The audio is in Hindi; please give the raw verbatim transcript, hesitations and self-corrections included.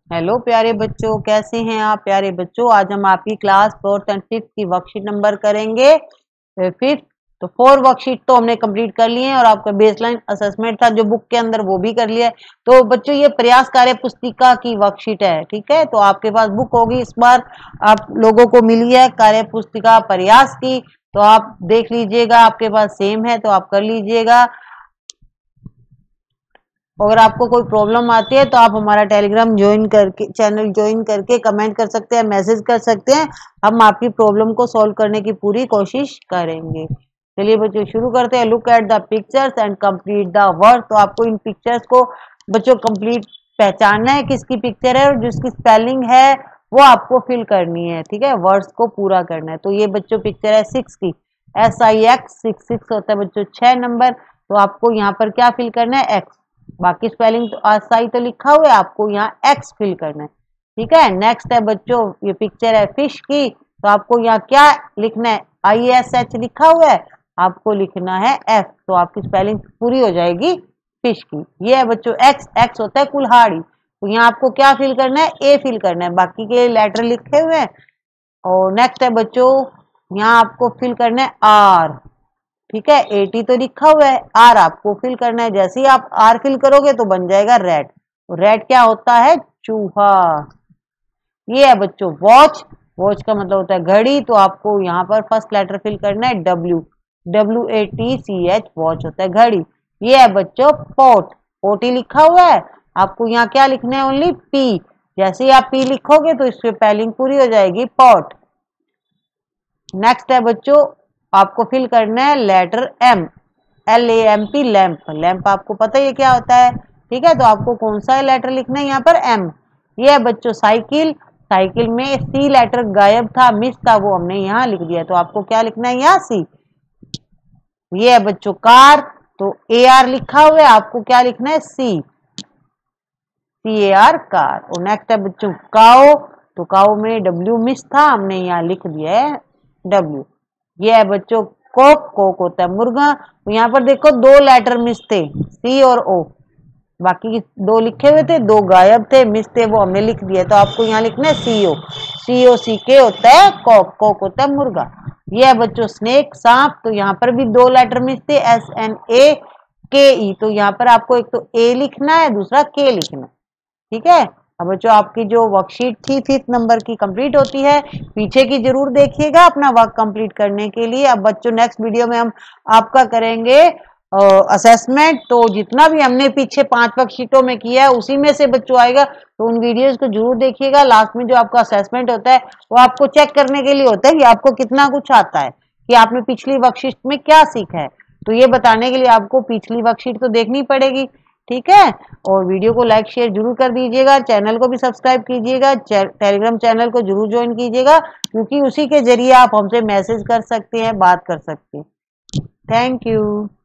हेलो प्यारे बच्चों, कैसे हैं आप प्यारे बच्चों। आज हम आपकी क्लास फोर्थ एंड फिफ्थ की वर्कशीट नंबर करेंगे फिफ्थ। तो फोर वर्कशीट तो हमने कंप्लीट कर लिए हैं और आपका बेसलाइन असेसमेंट था जो बुक के अंदर वो भी कर लिया है। तो बच्चों ये प्रयास कार्य पुस्तिका की वर्कशीट है, ठीक है। तो आपके पास बुक होगी, इस बार आप लोगों को मिली है कार्य पुस्तिका प्रयास की, तो आप देख लीजिएगा, आपके पास सेम है तो आप कर लीजिएगा। अगर आपको कोई प्रॉब्लम आती है तो आप हमारा टेलीग्राम ज्वाइन करके चैनल ज्वाइन करके कमेंट कर सकते हैं, मैसेज कर सकते हैं। हम आपकी प्रॉब्लम को सॉल्व करने की पूरी कोशिश करेंगे। चलिए बच्चों शुरू करते हैं। Look at the pictures and complete the word. तो आपको इन पिक्चर्स को बच्चों कंप्लीट पहचानना है किसकी पिक्चर है और जिसकी स्पेलिंग है वो आपको फिल करनी है, ठीक है। वर्ड्स को पूरा करना है। तो ये बच्चों पिक्चर है सिक्स की, S I X six six होता है बच्चों छह नंबर। तो आपको यहाँ पर क्या फिल करना है, एक्स। बाकी स्पेलिंग तो आसाई तो लिखा हुआ है, आपको यहाँ एक्स फिल करना है, ठीक है। नेक्स्ट है बच्चों, ये पिक्चर है फिश की, तो आपको यहाँ क्या लिखना है, आई एस एच लिखा हुआ है, आपको लिखना है एफ। तो आपकी स्पेलिंग पूरी हो जाएगी फिश की। ये है बच्चों एक्स, एक्स होता है कुल्हाड़ी। तो यहाँ आपको क्या फिल करना है, ए फिल करना है, बाकी के लेटर लिखे हुए हैं। और नेक्स्ट है बच्चों, यहाँ आपको फिल करना है आर, ठीक है। एटी तो लिखा हुआ है, आर आपको फिल करना है। जैसे ही आप आर फिल करोगे तो बन जाएगा रेड। रेड क्या होता है, चूहा। ये है बच्चों वॉच, वॉच का मतलब होता है घड़ी। तो आपको यहाँ पर फर्स्ट लेटर फिल करना है W, W A T C H, watch होता है घड़ी। ये है बच्चों पॉट, ओटी लिखा हुआ है, आपको यहाँ क्या लिखना है, ओनली पी। जैसे ही आप पी लिखोगे तो इसकी स्पेलिंग पूरी हो जाएगी पॉट। नेक्स्ट है बच्चों, आपको फिल करना है letter M, L A M P, lamp. Lamp आपको पता है क्या होता है, ठीक है। तो आपको कौन सा लेटर लिखना है यहाँ पर, एम। ये है बच्चों साइकिल, साइकिल में सी लेटर गायब था, मिस था, वो हमने यहाँ लिख दिया। तो आपको क्या लिखना है यहाँ, सी। ये है बच्चों कार, तो ए आर लिखा हुआ है, आपको क्या लिखना है, C, C A R car. और नेक्स्ट है बच्चों काओ, तो काओ में डब्ल्यू मिस था, हमने यहाँ लिख दिया है डब्ल्यू। ये है बच्चों कोक, कोक होता है मुर्गा। तो यहाँ पर देखो दो लेटर मिस थे, सी और ओ, बाकी दो लिखे हुए थे, दो गायब थे, मिस थे, वो हमने लिख दिया। तो आपको यहाँ लिखना है सीओ, सीओ सी के होता है कोक, कोक होता है मुर्गा। ये है बच्चों स्नेक, सांप। तो यहाँ पर भी दो लेटर मिस थे, S N A K E. तो यहाँ पर आपको एक तो ए लिखना है, दूसरा के लिखना है, ठीक है। अब बच्चों आपकी जो वर्कशीट थी फिफ्थ नंबर की कंप्लीट होती है। पीछे की जरूर देखिएगा अपना वर्क कंप्लीट करने के लिए। अब बच्चों नेक्स्ट वीडियो में हम आपका करेंगे असेसमेंट। तो जितना भी हमने पीछे पांच वर्कशीटों में किया है उसी में से बच्चों आएगा, तो उन वीडियोस को जरूर देखिएगा। लास्ट में जो आपका असेसमेंट होता है वो आपको चेक करने के लिए होता है कि आपको कितना कुछ आता है, कि आपने पिछली वर्कशीट में क्या सीखा है। तो ये बताने के लिए आपको पिछली वर्कशीट तो देखनी पड़ेगी, ठीक है। और वीडियो को लाइक शेयर जरूर कर दीजिएगा, चैनल को भी सब्सक्राइब कीजिएगा, टेलीग्राम चैनल को जरूर ज्वाइन कीजिएगा, क्योंकि उसी के जरिए आप हमसे मैसेज कर सकते हैं, बात कर सकते हैं। Thank you.